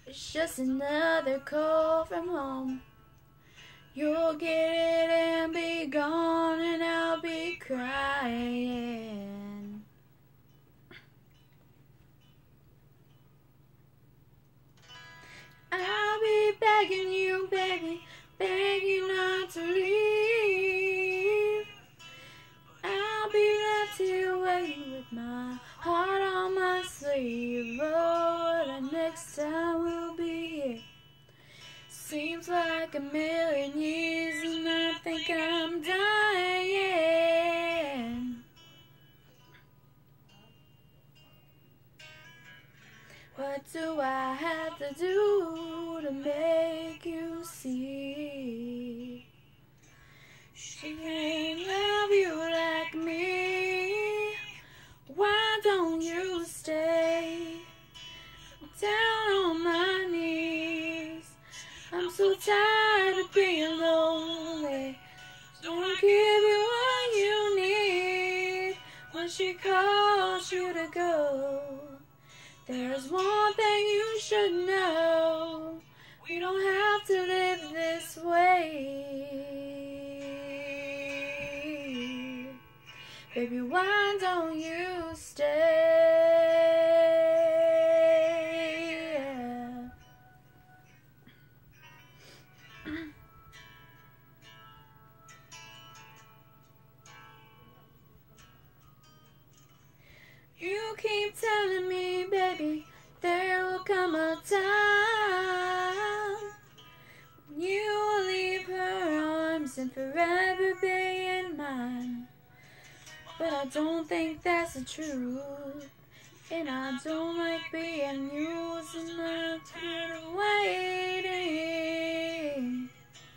It's just another call from home. You'll get it and be gone, and I'll be crying. I'll be begging you, baby, begging you not to leave. I'll be left here waiting with my heart on my sleeve. Oh, the next time we'll be here seems like a million years, and I think I'm dying. What do I have to do to make you see? She can't love you like me. Why don't you stay? I'm down on my knees. I'm so tired of being lonely. Don't I give you what you need when she calls you to go? There's one thing you should know. We don't have to live this way. Baby, why don't you stay? You keep telling me, baby, there will come a time when you will leave her arms and forever be in mine. But I don't think that's the truth, and I don't like being used, and I'm tired of waiting.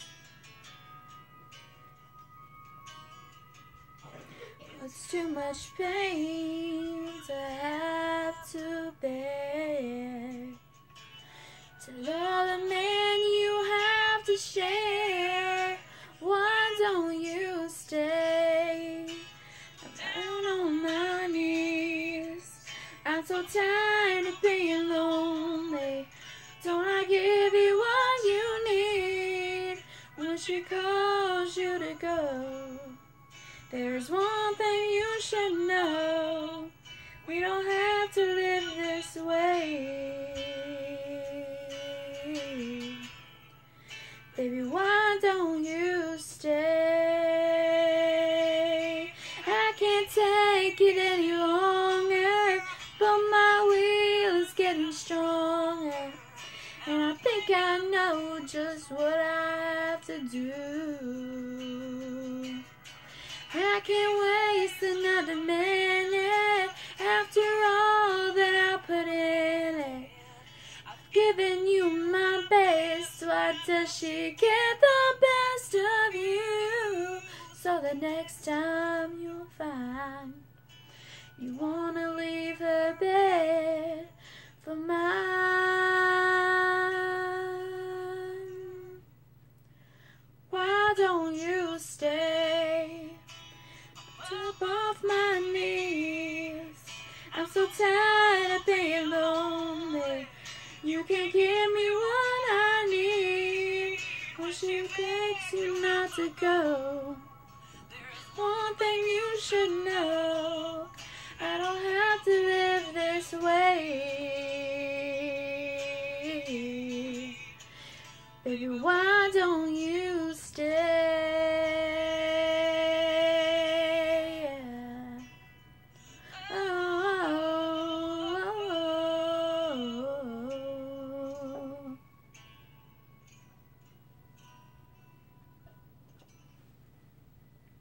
It's too much pain to have to bear, to love the man you have to share. Why don't you stay? I'm down on my knees. I'm so tired of being lonely. Don't I give you what you need when she calls you to go? There's one thing you should know. We don't have to live this way. Baby, why don't you stay? I can't take it any longer, but my will is getting stronger, and I think I know just what I have to do. I can't waste another minute after all that I put in it. I've given you my best. Why does she get the best of you? So the next time you'll find you wanna leave her bed for mine. Why don't you stay? Up off my knees. I'm so tired of being lonely. You can't give me what I need when she begs you not to go. There's one thing you should know. I don't have to live this way. Baby, why don't you stay?